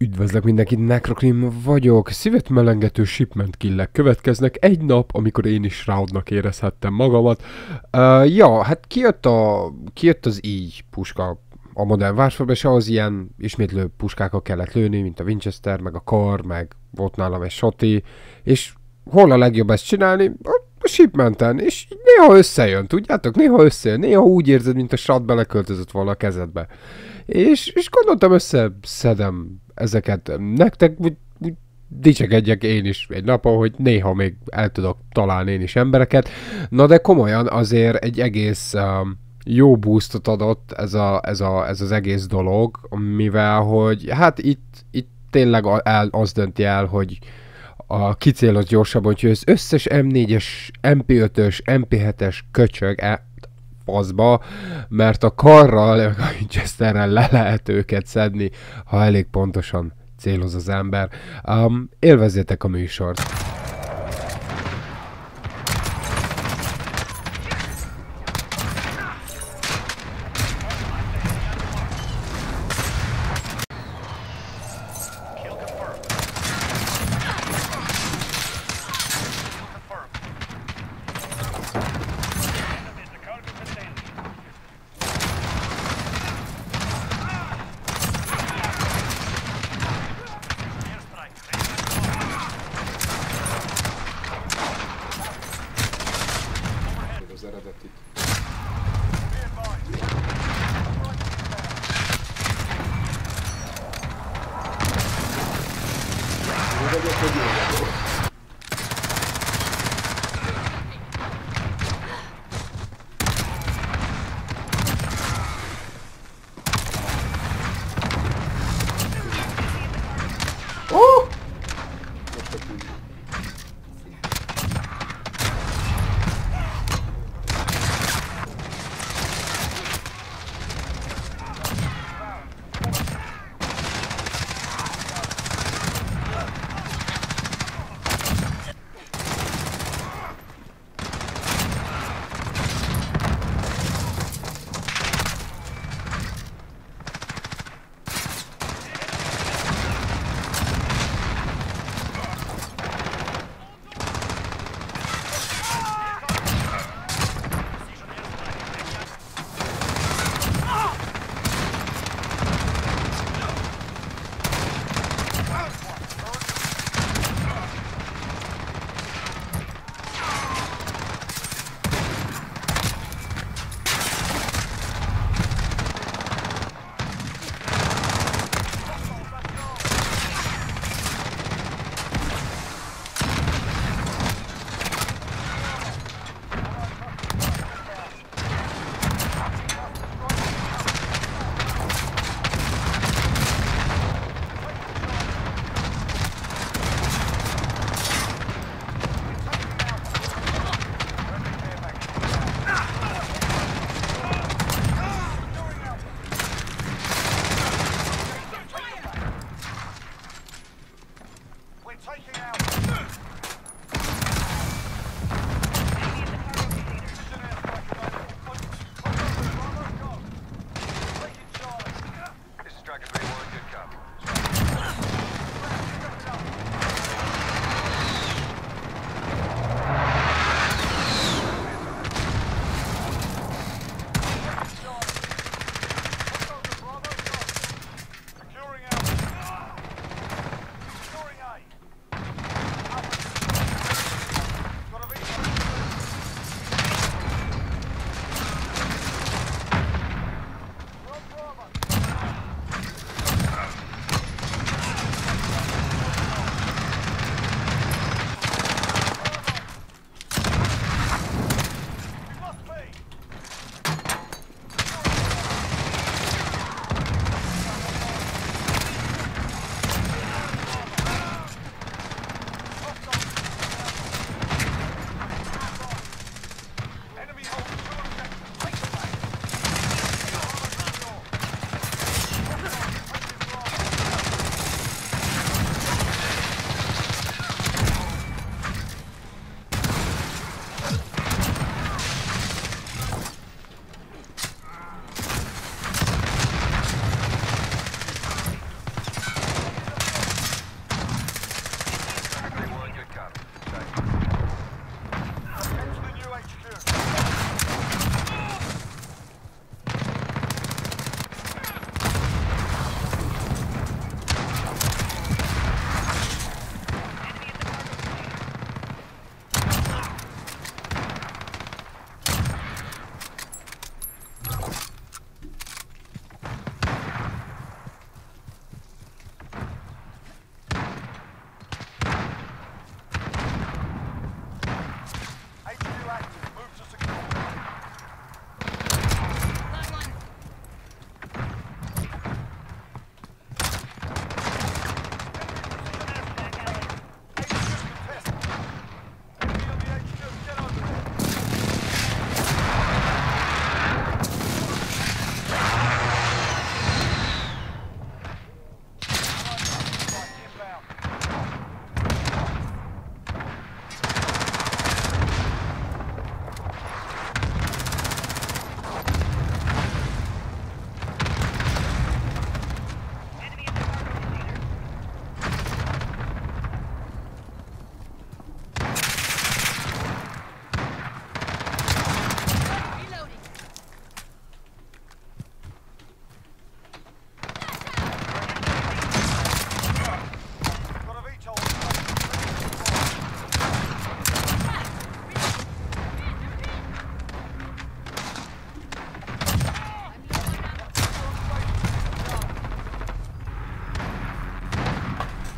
Üdvözlök mindenkit, Necrokrim vagyok. Szívet melengető shipment killek következnek egy nap, amikor én is Shroudnak érezhettem magamat. Ja, hát kijött az így puska a Modern Warfare-be, és ahhoz ilyen ismétlő puskákkal kellett lőni, mint a Winchester, meg a Kar, meg volt nálam egy Shotty, és hol a legjobb ezt csinálni? A shipmenten, és néha összejön, tudjátok? Néha összejön, néha úgy érzed, mint a Shroud beleköltözött volna a kezedbe. És gondoltam, összeszedem ezeket nektek, úgy dicsekedjek én is egy napon, hogy néha még el tudok találni én is embereket. Na de komolyan azért egy egész jó boostot adott ez az egész dolog, mivel hogy hát itt tényleg az dönti el, hogy a kicélos gyorsabban, hogy az összes M4-es, MP5-ös, MP7-es köcsög faszba, mert a karral, a Winchesterrel le lehet őket szedni, ha elég pontosan céloz az ember. Élvezzétek a műsort!